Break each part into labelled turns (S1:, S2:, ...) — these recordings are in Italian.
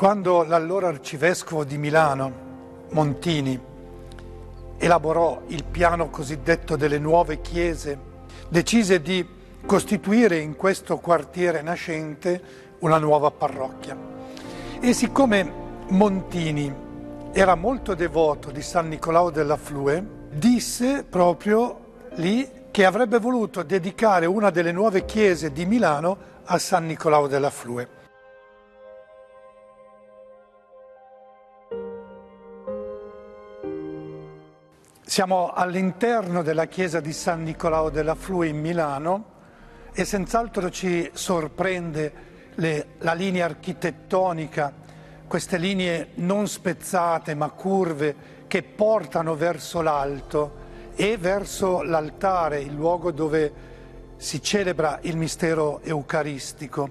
S1: Quando l'allora arcivescovo di Milano, Montini, elaborò il piano cosiddetto delle nuove chiese, decise di costituire in questo quartiere nascente una nuova parrocchia. E siccome Montini era molto devoto di San Nicolao della Flue, disse proprio lì che avrebbe voluto dedicare una delle nuove chiese di Milano a San Nicolao della Flue. Siamo all'interno della chiesa di San Nicolao della Flue in Milano e senz'altro ci sorprende la linea architettonica, queste linee non spezzate ma curve che portano verso l'alto e verso l'altare, il luogo dove si celebra il mistero eucaristico.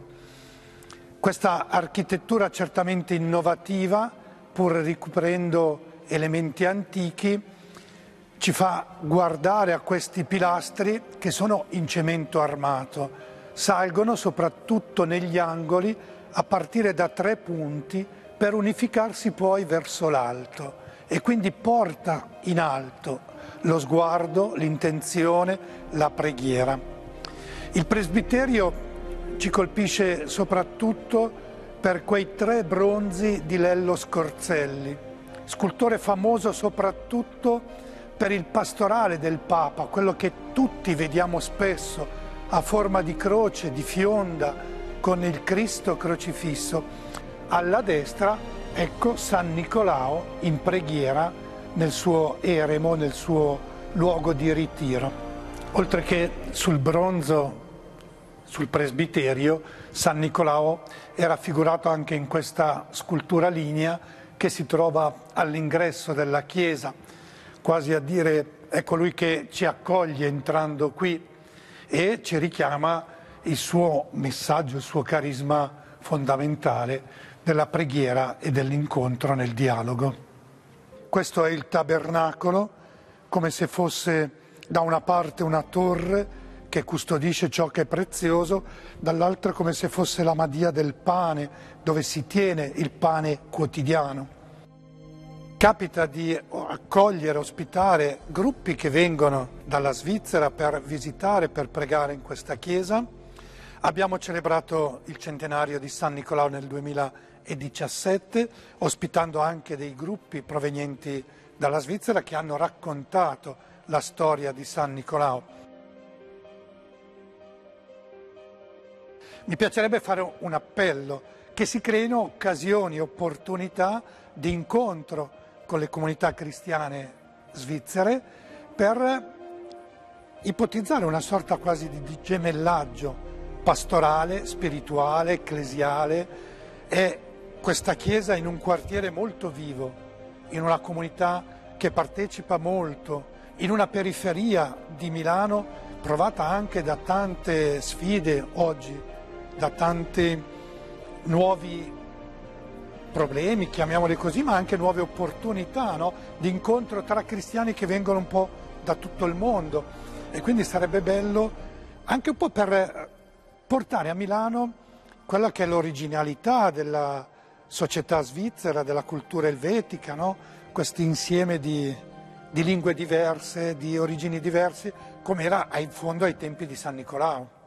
S1: Questa architettura certamente innovativa, pur ricoprendo elementi antichi, ci fa guardare a questi pilastri che sono in cemento armato, salgono soprattutto negli angoli a partire da 3 punti per unificarsi poi verso l'alto e quindi porta in alto lo sguardo, l'intenzione, la preghiera. Il presbiterio ci colpisce soprattutto per quei 3 bronzi di Lello Scorzelli, scultore famoso soprattutto per il pastorale del Papa, quello che tutti vediamo spesso a forma di croce, di fionda, con il Cristo crocifisso. Alla destra, ecco San Nicolao in preghiera nel suo eremo, nel suo luogo di ritiro. Oltre che sul bronzo, sul presbiterio, San Nicolao è raffigurato anche in questa scultura lignea che si trova all'ingresso della chiesa, quasi a dire è colui che ci accoglie entrando qui e ci richiama il suo messaggio, il suo carisma fondamentale della preghiera e dell'incontro nel dialogo. Questo è il tabernacolo, come se fosse da una parte una torre che custodisce ciò che è prezioso, dall'altra come se fosse la madia del pane, dove si tiene il pane quotidiano. Capita di accogliere, ospitare gruppi che vengono dalla Svizzera per visitare, per pregare in questa chiesa. Abbiamo celebrato il centenario di San Nicolao nel 2017, ospitando anche dei gruppi provenienti dalla Svizzera che hanno raccontato la storia di San Nicolao. Mi piacerebbe fare un appello, che si creino occasioni, opportunità di incontro con le comunità cristiane svizzere per ipotizzare una sorta quasi di gemellaggio pastorale, spirituale, ecclesiale. È questa chiesa in un quartiere molto vivo, in una comunità che partecipa molto, in una periferia di Milano provata anche da tante sfide oggi, da tanti nuovi problemi, chiamiamoli così, ma anche nuove opportunità, no? Di incontro tra cristiani che vengono un po' da tutto il mondo e quindi sarebbe bello anche un po' per portare a Milano quella che è l'originalità della società svizzera, della cultura elvetica, no? Questo insieme di lingue diverse, di origini diverse, come era in fondo ai tempi di San Nicolao.